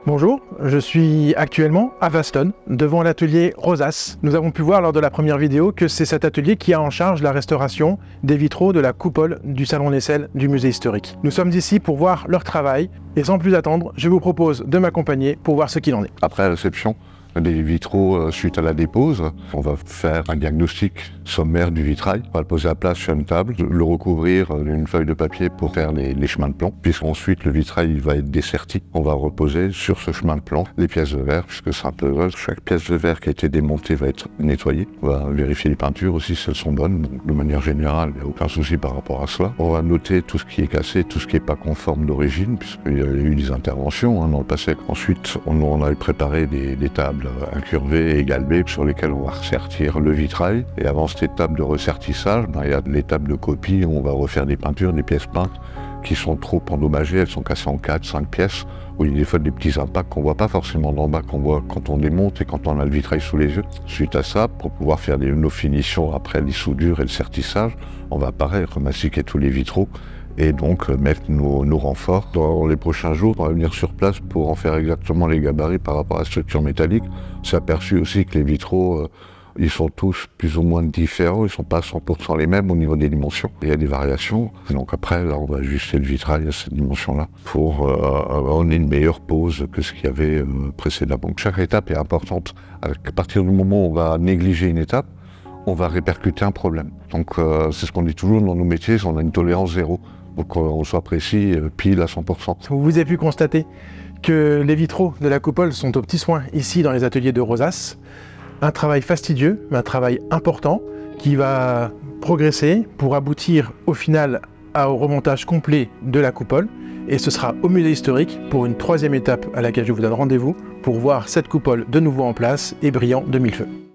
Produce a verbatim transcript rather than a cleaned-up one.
Bonjour, je suis actuellement à Vaston, devant l'atelier Rosas. Nous avons pu voir lors de la première vidéo que c'est cet atelier qui a en charge la restauration des vitraux de la coupole du Salon Nessel du musée historique. Nous sommes ici pour voir leur travail et sans plus attendre, je vous propose de m'accompagner pour voir ce qu'il en est. Après la réception des vitraux suite à la dépose, on va faire un diagnostic sommaire du vitrail. On va le poser à plat sur une table, le recouvrir d'une feuille de papier pour faire les, les chemins de plomb. Puisqu'ensuite le vitrail il va être desserti, on va reposer sur ce chemin de plomb les pièces de verre, puisque c'est un peu chaque pièce de verre qui a été démontée va être nettoyée. On va vérifier les peintures aussi si elles sont bonnes. Donc, de manière générale, il n'y a aucun souci par rapport à cela. On va noter tout ce qui est cassé, tout ce qui n'est pas conforme d'origine, puisqu'il y a eu des interventions hein, dans le passé. Ensuite, on, on a préparé des, des tables incurvées et galbées sur lesquelles on va ressertir le vitrail. Et avant cette étape de ressertissage, ben, il y a l'étape de copie où on va refaire des peintures, des pièces peintes qui sont trop endommagées, elles sont cassées en quatre, cinq pièces, où il y a des fois des petits impacts qu'on voit pas forcément d'en bas, qu'on voit quand on démonte et quand on a le vitrail sous les yeux. Suite à ça, pour pouvoir faire des, nos finitions après les soudures et le sertissage, on va pareil remastiquer tous les vitraux et donc mettre nos, nos renforts. Dans les prochains jours, on va venir sur place pour en faire exactement les gabarits par rapport à la structure métallique. On s'est aperçu aussi que les vitraux, euh, ils sont tous plus ou moins différents, ils ne sont pas à cent pour cent les mêmes au niveau des dimensions. Il y a des variations, donc après, là, on va ajuster le vitrail à cette dimension-là pour euh, avoir une meilleure pose que ce qu'il y avait euh, précédemment. Donc chaque étape est importante. À partir du moment où on va négliger une étape, on va répercuter un problème. Donc euh, c'est ce qu'on dit toujours dans nos métiers, on a une tolérance zéro. Donc on soit précis, pile à cent pour cent. Vous avez pu constater que les vitraux de la coupole sont aux petits soins ici dans les ateliers de Rosas. Un travail fastidieux, mais un travail important qui va progresser pour aboutir au final au remontage complet de la coupole. Et ce sera au musée historique pour une troisième étape à laquelle je vous donne rendez-vous pour voir cette coupole de nouveau en place et brillant de mille feux.